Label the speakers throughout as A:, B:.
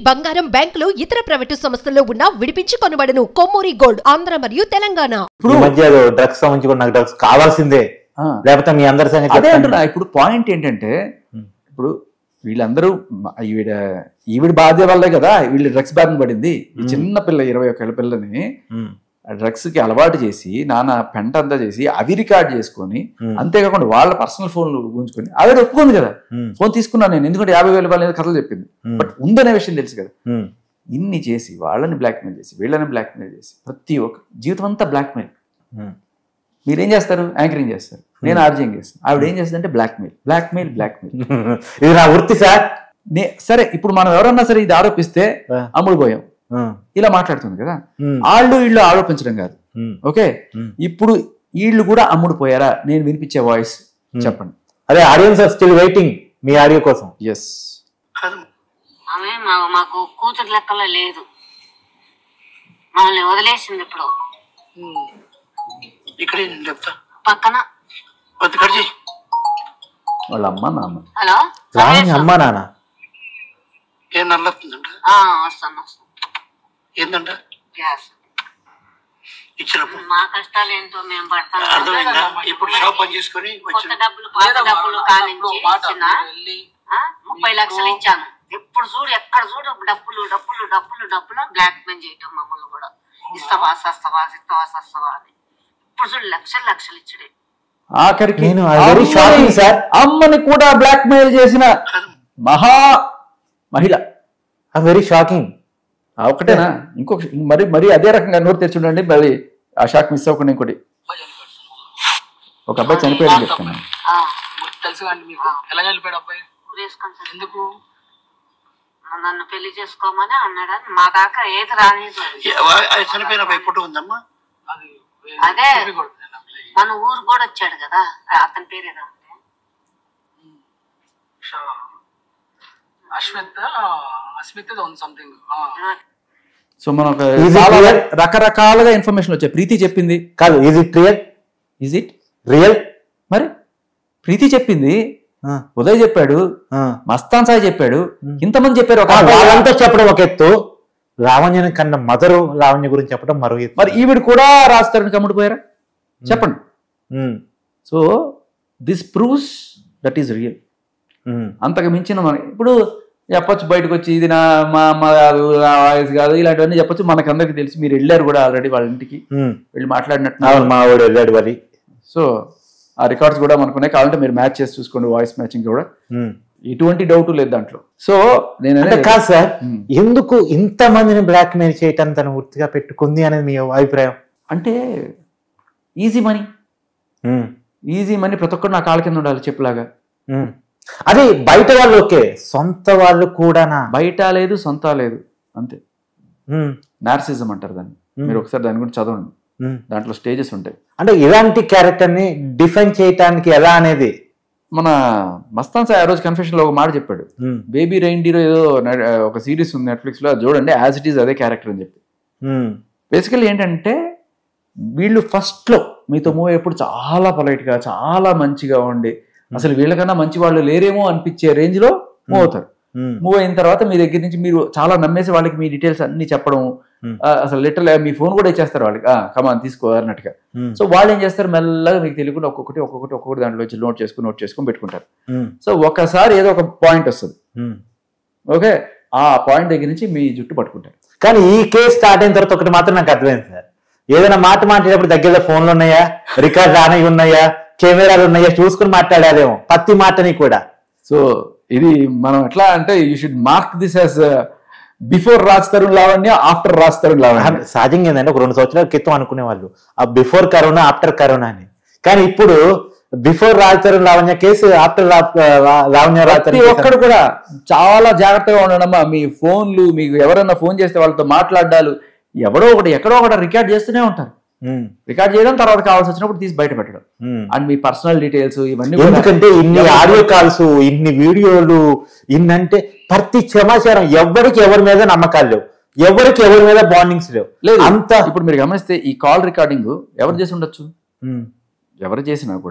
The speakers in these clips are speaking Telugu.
A: బంగారం, బ్యాంకులు, ఇతర ప్రైవేటు సంస్థల్లో ఉన్న విడిపించి కొనబడును. కొమ్మూరి గోల్డ్, ఆంధ్ర మరియు తెలంగాణ.
B: ఇప్పుడు మధ్య డ్రగ్స్ సంబంధించి కూడా నాకు డ్రగ్స్ కావాల్సిందే, లేకపోతే మీ అందరి సంగతి
C: అదే అంటున్నా. ఇప్పుడు పాయింట్ ఏంటంటే, ఇప్పుడు వీళ్ళందరూ ఈవిడ బాధ్య వల్లే కదా వీళ్ళు డ్రగ్స్ బారిన పడింది. ఈ చిన్న పిల్ల 21 ఏళ్ల పిల్లని డ్రగ్స్ కి అలవాటు చేసి నానా పెంట అంతా చేసి అవి రికార్డ్ చేసుకొని, అంతేకాకుండా వాళ్ళ పర్సనల్ ఫోన్లు గుంజుకొని ఆవిడ ఒప్పుకుంది కదా, ఫోన్ తీసుకున్నాను నేను ఎందుకంటే 50,000 రూపాయలు కథలు చెప్పింది. బట్ ఉందనే విషయం తెలుసు కదా. ఇన్ని చేసి వాళ్ళని బ్లాక్మెయిల్ చేసి వీళ్ళని బ్లాక్మెయిల్ చేసి ప్రతి ఒక్క జీవితం అంతా బ్లాక్మెయిల్. మీరేం చేస్తారు? యాంకరింగ్ చేస్తారు, నేను ఆర్జింగ్ చేస్తాను. ఆవిడ ఏం చేస్తుందంటే బ్లాక్మెయిల్ బ్లాక్మెయిల్ బ్లాక్మెయిల్.
B: ఇది నా వృత్తి సార్.
C: సరే ఇప్పుడు మనం ఎవరన్నా సరే ఇది ఆరోపిస్తే అమ్ముడు పోయాం ఇలా మాట్లాడుతుంది కదా. వాళ్ళు వీళ్ళు ఆరోపించడం కాదు. ఓకే, ఇప్పుడు వీళ్ళు కూడా అమ్ముడు పోయారా? నేను వినిపించే వాయిస్ చెప్పండి.
B: అదే ఆడియన్స్ ఆర్ స్టిల్ వెయిటింగ్ మీ ఆడియో కోసం.
C: ఎస్,
D: మాకు కూతురు లెక్కలో లేదు, మనల్ని వదిలేసింది. ఇప్పుడు
E: ఇక్కడ
D: పక్కన
C: వాళ్ళ అమ్మ నాన్న.
D: హలో,
B: అమ్మా నాన్న
E: ఏం నల్లతుందంట?
D: వస్తాను.
E: ఏంటంట?
D: గ్యాస్
E: ఇచ్చినప్పుడు
D: మా కష్టాలు ఏంటో మేము పడతాం.
E: అర్థమైందా? ఇప్పుడు షాప్ పని చేసుకుని
D: కొత్త డబ్బులు పాత డబ్బులు కానించి ఇచ్చిన 30 లక్షలు ఇచ్చాను. ఎప్పుడు చూడు ఎక్కడ చూడు డబ్బులు డబ్బులు డబ్బులు డబ్బులు బ్లాక్ మెయిల్ చేయటం మమ్మల్ని కూడా. ఇస్తావా సస్తావా ఇస్తావా సస్తావా అని ఇప్పుడు చూడు లక్షలు లక్షలు ఇచ్చుడే.
C: ఆఖరికి
B: అమ్మని కూడా బ్లాక్ మెయిల్ చేసిన
C: మహా మహిళ.
B: Very shocking.
C: ఒకటేనా? ఇంకొక మరి అదే రకంగా నోరు తెచ్చుండండి, మళ్ళీ ఆ షాక్ మిస్ అవ్వకుండా. ఇంకోటి, ఒక అబ్బాయి చనిపోయాడు చెప్తున్నాను.
E: తెలుసు మీకు ఎలా చనిపోయాడు అబ్బాయి? ఎందుకు?
D: నన్ను పెళ్లి చేసుకోమని అన్నాడని మా దాకా ఏది రాలేదు.
E: చనిపోయిన అబ్బాయి ఫోటో ఉందమ్మా?
D: అదే మన ఊరు కూడా వచ్చాడు కదా, అతని పేరేనా
C: సో మనకు రకరకాలుగా ఇన్ఫర్మేషన్ వచ్చాయి. ప్రీతి చెప్పింది
B: కాదు, is it real?
C: Is it
B: real?
C: మరి ప్రీతి చెప్పింది, ఉదయ్ చెప్పాడు, మస్తాన్ సాయి చెప్పాడు, ఇంతమంది చెప్పారు.
B: వాళ్ళంతా చెప్పడం ఒక ఎత్తు, లావణ్య కన్నా మదరు లావణ్య గురించి చెప్పడం మరో ఎత్తు.
C: మరి ఈవిడ కూడా రాస్తారని కమ్ముడిపోయారా? చెప్పండి. So this proves that is real. అంతకు మించిన మన ఇప్పుడు చెప్పొచ్చు బయటకు వచ్చి ఇది నా మా అమ్మ కాదు, నా వాయిస్ కాదు, ఇలాంటివన్నీ చెప్పొచ్చు. మనకు అందరికి తెలిసి మీరు వెళ్ళారు కూడా ఆల్రెడీ వాళ్ళ ఇంటికి వెళ్ళి మాట్లాడినట్టు.
B: మా వాడు వెళ్ళాడు మరి.
C: సో ఆ రికార్డ్స్ కూడా మనకున్నాయి, కావాలంటే మీరు మ్యాచ్ చేసి చూసుకోండి. వాయిస్ మ్యాచింగ్ కూడా ఎటువంటి డౌట్ లేదు దాంట్లో. సో నేను
B: కాదు సార్, ఎందుకు ఇంత మందిని బ్లాక్ మెయిల్ చేయటం తను వృత్తిగా పెట్టుకుంది అనేది మీ అభిప్రాయం?
C: అంటే ఈజీ మనీ, ఈజీ మనీ ప్రతి ఒక్కరు నా కాళ్ళ కింద ఉండాలి చెప్పులాగా.
B: అది బయట వాళ్ళు ఓకే, సొంత వాళ్ళు కూడా
C: బయట లేదు సొంత లేదు అంతే. నార్సిజం అంటారు దాన్ని. మీరు ఒకసారి దాని గురించి చదవండి, దాంట్లో స్టేజెస్ ఉంటాయి.
B: అంటే ఇలాంటి క్యారెక్టర్ ని డిఫైన్ చేయటానికి ఎలా అనేది
C: మన మస్తాన్ సాయి ఆ రోజు కన్ఫెషన్ లో ఒక మాట చెప్పాడు. బేబీ రైండీర్ ఏదో ఒక సిరీస్ ఉంది నెట్ఫ్లిక్స్ లో, చూడండి, యాజ్ ఇట్ ఈస్ అదే క్యారెక్టర్ అని చెప్పి. బేసికల్లీ ఏంటంటే వీళ్ళు ఫస్ట్ లో మీతో మూవ్ అయ్యేప్పుడు చాలా పొలైట్ గా చాలా మంచిగా ఉండి అసలు వీళ్ళకన్నా మంచి వాళ్ళు లేరేమో అనిపించే రేంజ్ లో మూవ్ అవుతారు. మూవ్ అయిన తర్వాత మీ దగ్గర నుంచి మీరు చాలా నమ్మేసి వాళ్ళకి మీ డీటెయిల్స్ అన్ని చెప్పడం, అసలు లిటరల్ మీ ఫోన్ కూడా ఇచ్చేస్తారు వాళ్ళకి, కమాన్ తీసుకో అన్నట్టుగా. సో వాళ్ళు ఏం చేస్తారు, మెల్లగా మీకు తెలియకుండా ఒక్కొక్కటి దాంట్లో నోట్ చేసుకుని పెట్టుకుంటారు. సో ఒకసారి ఏదో ఒక పాయింట్ వస్తుంది, ఓకే, ఆ పాయింట్ దగ్గర నుంచి మీ జుట్టు పట్టుకుంటారు.
B: కానీ ఈ కేసు స్టార్ట్ అయిన తర్వాత ఒకటి మాత్రం నాకు అర్థమైంది సార్, ఏదైనా మాట మాట్లాడేటప్పుడు దగ్గరలో ఫోన్లు ఉన్నాయా, రికార్డ్ ఆనవి ఉన్నాయా, కెమెరాలు ఉన్నాయా చూసుకుని మాట్లాడారేమో ప్రతి మాటని కూడా.
C: సో ఇది మనం ఎట్లా అంటే you should mark this as before Raj Tarun Lavanya, after Raj Tarun Lavanya.
B: సహజంగా ఏంటంటే ఒక 2 సంవత్సరాల క్రితం అనుకునే వాళ్ళు ఆ బిఫోర్ కరోనా ఆఫ్టర్ కరోనా అని, కానీ ఇప్పుడు before Raj Tarun Lavanya case, after Lavanya Raj Tarun.
C: ఒక్కడు కూడా చాలా జాగ్రత్తగా ఉండడమ్మా. మీ ఫోన్లు, మీకు ఎవరైనా ఫోన్ చేస్తే వాళ్ళతో మాట్లాడాలు ఎక్కడో ఒకటి రికార్డ్ చేస్తూనే ఉంటారు. రికార్డ్ చేయడం, తర్వాత కావాల్సి వచ్చినప్పుడు తీసి బయట పెట్టడం, అండ్ మీ పర్సనల్ డీటెయిల్స్ ఇవన్నీ.
B: ఎందుకంటే ఇన్ని ఆడియో కాల్స్, ఇన్ని వీడియోలు, ఇన్నంటే ప్రతి సమాచారం ఎవరికి ఎవరి మీద నమ్మకాలు లేవు, ఎవరికి ఎవరి మీద బాండింగ్స్ లేవు.
C: లేదు అంతా ఇప్పుడు మీరు గమనిస్తే ఈ కాల్ రికార్డింగ్ ఎవరు చేసి ఉండొచ్చు, ఎవరు చేసినా కూడా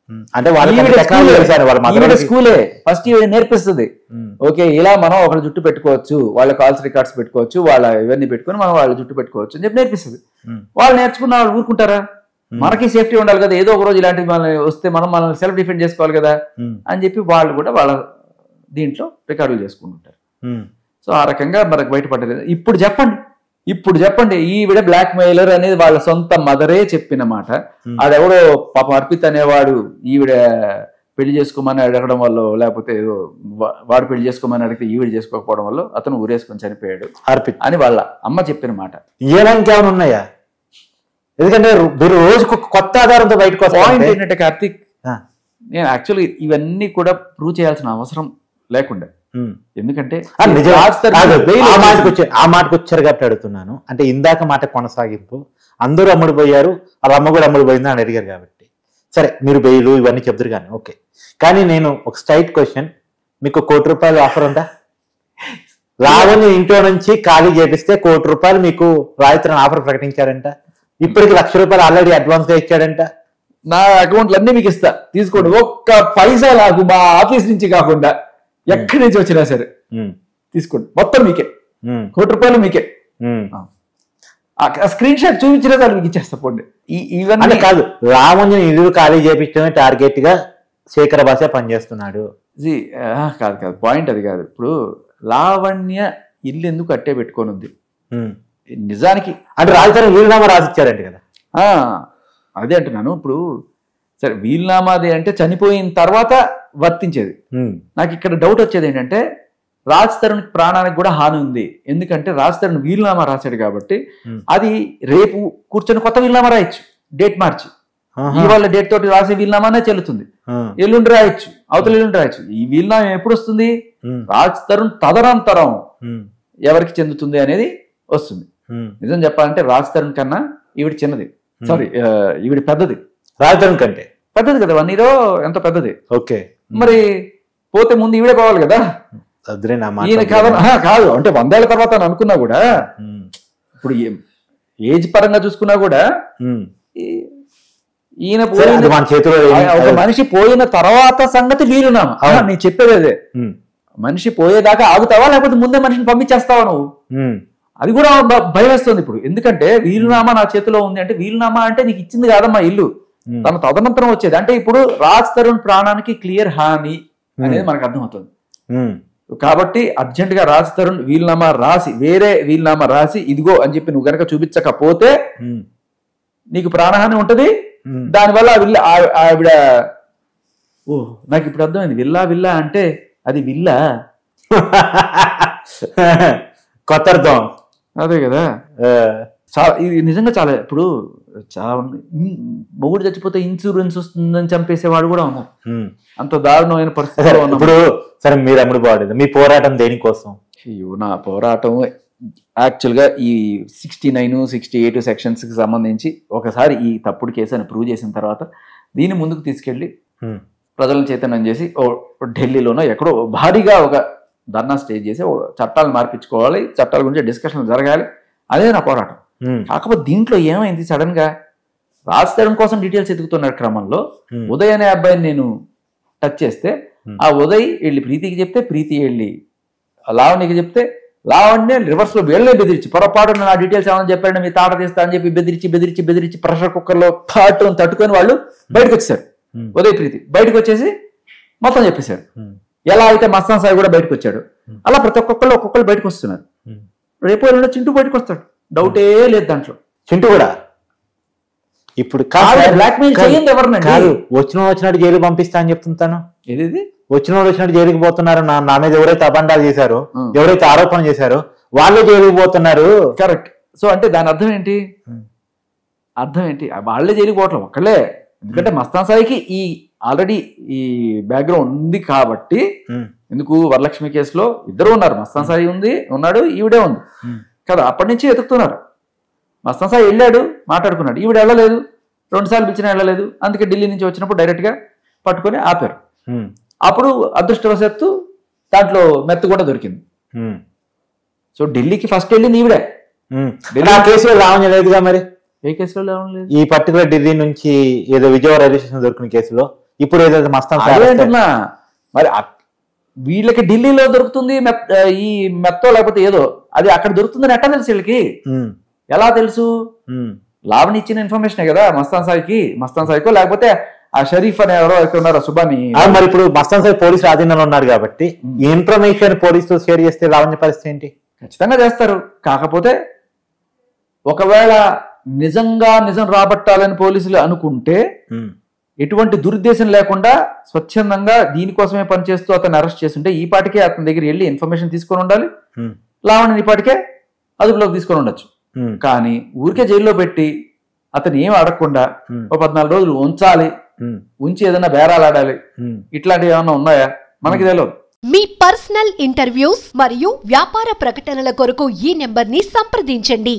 B: అంటే వాళ్ళ
C: స్కూలే ఫస్ట్ ఈవిడ నేర్పిస్తుంది. ఓకే, ఇలా మనం ఒకళ్ళ జుట్టు పెట్టుకోవచ్చు, వాళ్ళ కాల్స్ రికార్డ్స్ పెట్టుకోవచ్చు, వాళ్ళ ఇవన్నీ పెట్టుకుని మనం వాళ్ళ జుట్టు పెట్టుకోవచ్చు అని చెప్పి నేర్పిస్తుంది. వాళ్ళు నేర్చుకున్న వాళ్ళు ఊరుకుంటారా? మనకి సేఫ్టీ ఉండాలి కదా, ఏదో ఒక రోజు ఇలాంటివి మన వస్తే మనం సెల్ఫ్ డిఫెండ్ చేసుకోవాలి కదా అని చెప్పి వాళ్ళు కూడా వాళ్ళ దీంట్లో రికార్డులు చేసుకుంటుంటారు. సో ఆ రకంగా మనకు బయటపడలేదు. ఇప్పుడు చెప్పండి ఈవిడ బ్లాక్ మెయిలర్ అనేది వాళ్ళ సొంత మదరే చెప్పిన మాట. ఆడెవడో పాపం అర్పిత్ అనేవాడు ఈవిడ పెళ్లి చేసుకోమని అడగడం వల్ల, లేకపోతే ఏదో వాడు పెళ్లి చేసుకోమని అడిగితే ఈవిడ చేసుకోకపోవడం వల్ల అతను ఊరేసుకొని చనిపోయాడు అర్పిత్ అని వాళ్ళ అమ్మ చెప్పిన మాట.
B: ఏమైనా ఉన్నాయా? ఎందుకంటే మీరు రోజు కొత్త ఆధారంతో బయటకు
C: పాయింట్ ఏంటంటే కార్తీక్, నేను యాక్చువల్లీ ఇవన్నీ కూడా ప్రూవ్ చేయాల్సిన అవసరం లేకుండా, ఎందుకంటే
B: ఆ మాటకు వచ్చారు కాబట్టి అడుగుతున్నాను. అంటే ఇందాక మాట కొనసాగింపు, అందరూ అమ్ముడు పోయారు, వాళ్ళ అమ్మ కూడా అమ్ముడు పోయింది అని అడిగారు కాబట్టి సరే మీరు బెయిలు ఇవన్నీ చెప్తారు కానీ ఓకే. కానీ నేను ఒక స్ట్రైట్ క్వశ్చన్, మీకు ₹1,00,00,000 ఆఫర్ ఉందా? లావణ్య ఇంట్లో నుంచి ఖాళీ చేపిస్తే ₹1,00,00,000 మీకు రాయితీ ఆఫర్ ప్రకటించారంట. ఇప్పటికి ₹1,00,000 ఆల్రెడీ అడ్వాన్స్ గా ఇచ్చాడంట.
C: నా అకౌంట్లు అన్ని మీకు ఇస్తా, తీసుకోండి, ఒక్క పైసా నాకు మా ఆఫీస్ నుంచి కాకుండా ఎక్కడి నుంచి వచ్చినా సరే తీసుకోండి, మొత్తం మీకే, ₹1,00,00,000 మీకే. స్క్రీన్ షాట్ చూపించిన దాన్ని మీకు ఇచ్చేస్తా పోండి.
B: ఇవన్నీ కాదు, లావణ్య ఇల్లు ఖాళీ చేపించడమే టార్గెట్ గా శేఖర్ భాష పనిచేస్తున్నాడు.
C: కాదు పాయింట్ అది కాదు. ఇప్పుడు లావణ్య ఇల్లు ఎందుకు అట్టే పెట్టుకోనుంది నిజానికి
B: అంటే రాజధాని వీలునామా రాసిచ్చారంటే కదా.
C: అదే అంటున్నాను. ఇప్పుడు సరే వీలునామాది అంటే చనిపోయిన తర్వాత వర్తించేది. నాకు ఇక్కడ డౌట్ వచ్చేది ఏంటంటే రాజ్ తరుణ్ ప్రాణానికి కూడా హాని ఉంది. ఎందుకంటే రాజ్ తరుణ్ వీలునామా రాశాడు కాబట్టి అది రేపు కూర్చొని కొత్త వీలునామా రాయొచ్చు, డేట్ మార్చి. ఇవాళ డేట్ తోటి రాసే వీలునామానే చెల్లుతుంది, ఎల్లుండి రాయొచ్చు, అవతల ఎల్లుండి రాయొచ్చు. ఈ వీలునామా ఎప్పుడు వస్తుంది? రాజ్ తరుణ్ తదనంతరం ఎవరికి చెందుతుంది అనేది వస్తుంది. నిజం చెప్పాలంటే రాజ్ తరుణ్ కన్నా ఈవిడ చిన్నది, సారీ ఈవిడ పెద్దది,
B: రాజ్ తరుణ్ కంటే
C: పెద్దది కదా, 1 year ఎంత పెద్దది.
B: ఓకే,
C: మరి పోతే ముందు ఈవిడే పోవాలి కదా. ఈయన కాదు అంటే 100 ఏళ్ల తర్వాత అని అనుకున్నా కూడా, ఇప్పుడు ఏజ్ పరంగా చూసుకున్నా కూడా ఈయన ఒక మనిషి పోయిన తర్వాత సంగతి వీలునామా. నేను చెప్పేది అదే, మనిషి పోయేదాకా ఆగుతావా లేకపోతే ముందే మనిషిని పంపించేస్తావా నువ్వు? అది కూడా భయం వేస్తుంది ఇప్పుడు. ఎందుకంటే వీలునామా నా చేతిలో ఉంది అంటే, వీలునామా అంటే నీకు ఇచ్చింది కాదమ్మా ఇల్లు, తన తదనంతరం వచ్చేది. అంటే ఇప్పుడు రాజ్ తరుణ్ ప్రాణానికి క్లియర్ హాని అనేది మనకు అర్థమవుతుంది. కాబట్టి అర్జెంట్ గా రాజ్ తరుణ్ వీలునామా రాసి, వేరే వీలునామా రాసి ఇదిగో అని చెప్పి నువ్వు గనక చూపించకపోతే నీకు ప్రాణహాని ఉంటది. దానివల్ల ఆవిడ నాకు ఇప్పుడు అర్థమైంది, విల్లా అంటే అది విల్లా
B: కొత్త అర్థం
C: అదే కదా. చాలా ఇది నిజంగా చాలా, ఇప్పుడు చాలా మొగుడు చచ్చిపోతే ఇన్సూరెన్స్ వస్తుందని చంపేసేవాడు కూడా ఉన్నారు. అంత దారుణమైన పరిస్థితి.
B: ఇప్పుడు సరే మీరు అమ్ముడు పోవడం, మీ పోరాటం దేనికోసం?
C: నా పోరాటం యాక్చువల్ గా ఈ 69, 68 సెక్షన్స్ కి సంబంధించి ఒకసారి ఈ తప్పుడు కేసు అని ప్రూవ్ చేసిన తర్వాత దీన్ని ముందుకు తీసుకెళ్లి ప్రజలను చైతన్యం చేసి ఢిల్లీలోనో ఎక్కడో భారీగా ఒక ధర్నా స్టేజ్ చేసి చట్టాలను మార్పించుకోవాలి, చట్టాల గురించి డిస్కషన్ జరగాలి, అదే నా పోరాటం. కాకపోతే దీంట్లో ఏమైంది, సడన్ గా రాజ్ తరుణ్ కోసం డీటెయిల్స్ ఎదుగుతున్న క్రమంలో ఉదయ్ అనే అబ్బాయిని నేను టచ్ చేస్తే, ఆ ఉదయ్ వెళ్ళి ప్రీతికి చెప్తే, ప్రీతి వెళ్ళి లావణ్యకి చెప్తే, లావణ్య రివర్స్ లో వీళ్ళే బెదిరించి పొరపాటు నా డీటెయిల్స్ ఏమని చెప్పాడు, మీ తాట తీస్తా అని చెప్పి బెదిరించి ప్రెషర్ కుక్కర్ లో తట్టుకొని వాళ్ళు బయటకు వచ్చేసారు. ఉదయ్ ప్రీతి బయటకు వచ్చేసి మొత్తం చెప్పేశారు. ఎలా అయితే మస్తాన్ సాయి కూడా బయటకు వచ్చాడు, అలా ప్రతి ఒక్కొక్కరు బయటకు వస్తున్నారు. రేపు ఎల్లుండి చింటూ బయటకు వస్తాడు, డౌటే లేదు దాంట్లో.
B: చింటూ కూడా ఇప్పుడు
C: బ్లాక్మెయిల్ చేయండి ఎవరినండి,
B: వచ్చినట్టు జైలు పంపిస్తా అని చెప్తుంటాను.
C: ఏది
B: వచ్చినట్టు జైలుకి పోతున్నారు, నా మీద ఎవరైతే అబండాలు చేశారో, ఎవరైతే ఆరోపణ చేశారో వాళ్ళే జైలుకి పోతున్నారు.
C: కరెక్ట్. సో అంటే దాని అర్థం ఏంటి? వాళ్ళే జైలుకి పోవట్లేదు ఒక్కళ్ళే. ఎందుకంటే మస్తాన్ సాయికి ఈ ఆల్రెడీ ఈ బ్యాక్గ్రౌండ్ ఉంది కాబట్టి. ఎందుకు వరలక్ష్మి కేసులో ఇద్దరు ఉన్నారు, మస్తాన్ సాయి ఉన్నాడు, ఈవిడే ఉంది కదా. అప్పటి నుంచి వెతుకుతున్నారు. మస్తాన్ సాయి వెళ్ళాడు, మాట్లాడుకున్నాడు, ఈవిడ వెళ్ళలేదు, 2 సార్లు పిలిచినా వెళ్ళలేదు. అందుకే ఢిల్లీ నుంచి వచ్చినప్పుడు డైరెక్ట్ గా పట్టుకొని ఆపారు. అప్పుడు అదృష్టవశాత్తు దాంట్లో మెత్త కూడా దొరికింది. సో ఢిల్లీకి ఫస్ట్ వెళ్ళింది ఈవిడే.
B: కేసులో లావణ్య లేదుగా మరి.
C: ఏ కేసులో లావణ్య లేదు?
B: ఈ పర్టికులర్ ఢిల్లీ నుంచి ఏదో విజయవాడ రైల్వే స్టేషన్ దొరికిన కేసులో ఇప్పుడు ఏదైతే మస్తాన్
C: అదే అంటున్నా. మరి వీళ్ళకి ఢిల్లీలో దొరుకుతుంది ఈ మెత్తో లేకపోతే ఏదో, అది అక్కడ దొరుకుతుందని ఎట్లా తెలుసు వీళ్ళకి? ఎలా తెలుసు? లావణి ఇచ్చిన ఇన్ఫర్మేషనే కదా మస్తాన్ సాయికో, లేకపోతే ఆ షరీఫ్ అనే ఎవరో ఉన్నారో సుబాని.
B: మరి ఇప్పుడు మస్తాన్ సాయి పోలీసు ఆధీనంలో ఉన్నారు కాబట్టి ఈ ఇన్ఫర్మేషన్ పోలీసుతో షేర్ చేస్తే లావణ్య పరిస్థితి ఏంటి?
C: ఖచ్చితంగా చేస్తారు. కాకపోతే ఒకవేళ నిజం రాబట్టాలని పోలీసులు అనుకుంటే ఎటువంటి దురుద్దేశం లేకుండా స్వచ్ఛందంగా దీనికోసమే పనిచేస్తూ అతను అరెస్ట్ చేస్తుంటే ఈ పాటికే అతని దగ్గర వెళ్ళి ఇన్ఫర్మేషన్ తీసుకొని ఉండాలి, లావణ్యని ఈ పాటికే అదుపులోకి తీసుకొని ఉండొచ్చు. కానీ ఊరికే జైల్లో పెట్టి అతను ఏం అడగకుండా 14 రోజులు ఉంచి ఏదైనా బేరాలు ఆడాలి, ఇట్లాంటివి ఏమన్నా ఉన్నాయా మనకి తెలియదు.
A: మీ పర్సనల్ ఇంటర్వ్యూస్ మరియు వ్యాపార ప్రకటనల కొరకు ఈ నెంబర్ని సంప్రదించండి.